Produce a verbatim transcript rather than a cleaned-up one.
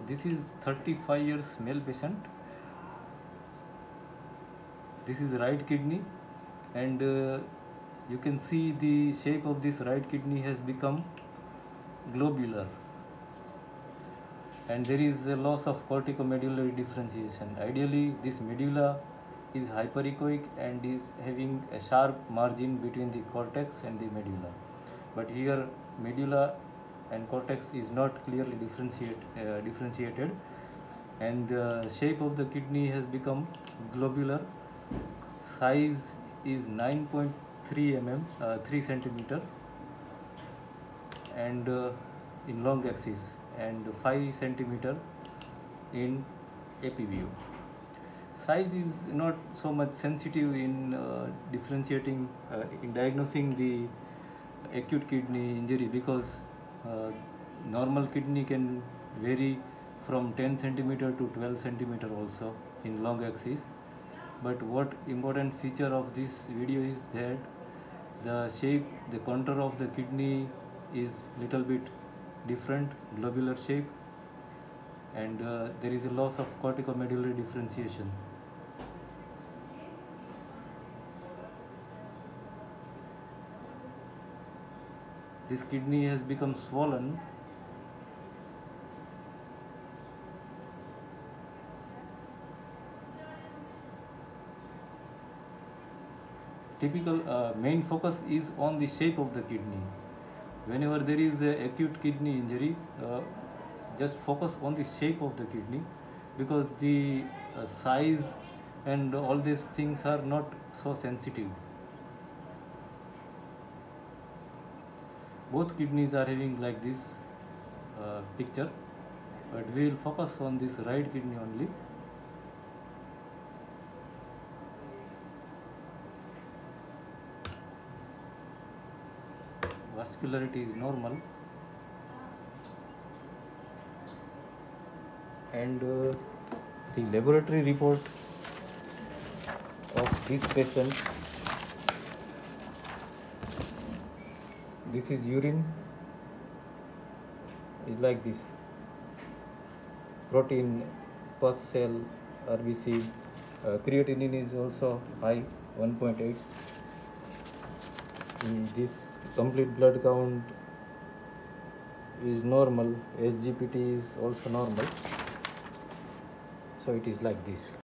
this is thirty-five years male patient. This is right kidney, and uh, you can see the shape of this right kidney has become globular, and there is a loss of corticomedullary differentiation. Ideally, this medulla is hyperechoic and is having a sharp margin between the cortex and the medulla. But here, medulla and cortex is not clearly differentiate, uh, differentiated, and the shape of the kidney has become globular. Size is nine point three millimeters, uh, three centimeter, and uh, in long axis, and five centimeter in A P view. Size is not so much sensitive in uh, differentiating, uh, in diagnosing the acute kidney injury, because uh, normal kidney can vary from ten centimeter to twelve centimeter also in long axis. But what important feature of this video is that the shape, the contour of the kidney is little bit different, globular shape, and uh, there is a loss of corticomedullary differentiation. This kidney has become swollen. Typical uh, main focus is on the shape of the kidney. Whenever there is a acute kidney injury, uh, just focus on the shape of the kidney, because the uh, size and all these things are not so sensitive. Both kidneys are having like this uh, picture, but we will focus on this right kidney only. Vascularity is normal, and uh, the laboratory report of this patient, this is urine, is like this. Protein, pus cell, R B C, uh, creatinine is also high, one point eight. In this complete blood count is normal, S G P T is also normal, so it is like this.